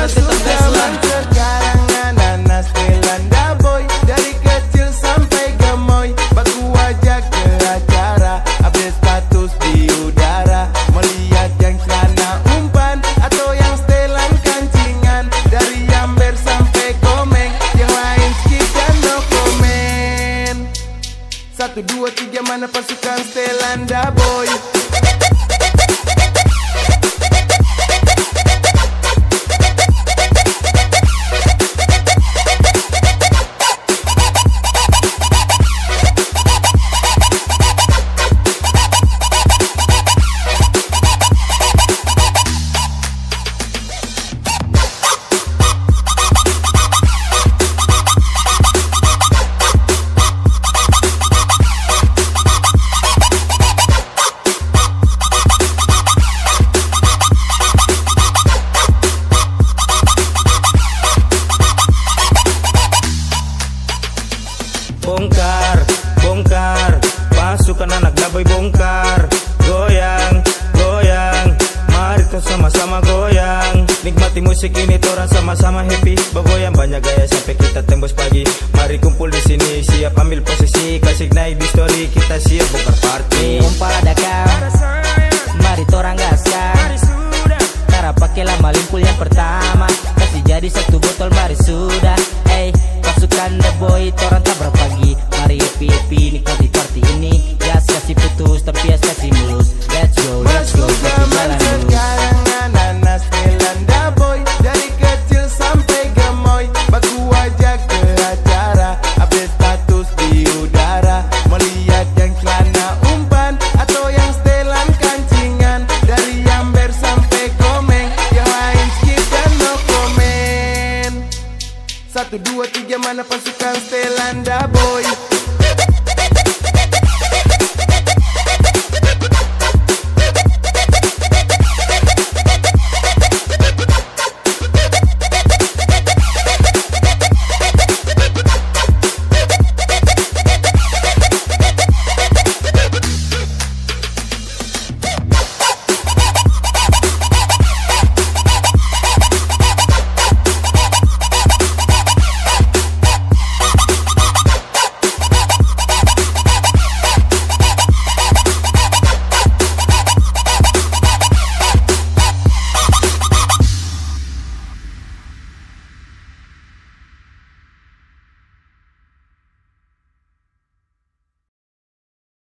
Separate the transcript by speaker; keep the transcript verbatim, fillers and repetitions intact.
Speaker 1: tetap Deslan.
Speaker 2: Sekarang anak-anak Stelanda boy, dari kecil sampai gemoy, baku wajah ke acara, update status di udara, melihat yang celana umpan atau yang setelan kancingan, dari Amber sampai Komeng, yang lain skip dan no komen. Satu dua tiga mana pasukan Stelanda boy?
Speaker 1: Bongkar, bongkar, pasukan anak daboy bongkar. Goyang, goyang, mari tuh sama-sama goyang. Nikmati musik ini torang sama-sama happy. Bergoyang banyak gaya sampai kita tembus pagi. Mari kumpul di sini, siap ambil posisi, kasih naik di story, kita siap bongkar party.
Speaker 3: Kumpul ada kau, mari torang gaskan. Cara pakai lama limpul yang pertama, kasih jadi satu botol mari sudah. Hey, pasukan The Boy, torang tabrak pagi. Mari happy happy nikmati party ini. Gas kasih putus, tapi gas kasih mulus. Let's go, let's go, tapi jalan dulu.
Speaker 2: Sekarang anak-anak Stelanda boy, dari kecil sampai gemoy, baku wajah ke acara, update status di udara, melihat yang celana umpan atau yang setelan kancingan, dari Amber sampai Komeng, yang lain skip dan no komen. Satu dua tiga mana pasukan Stelanda boy?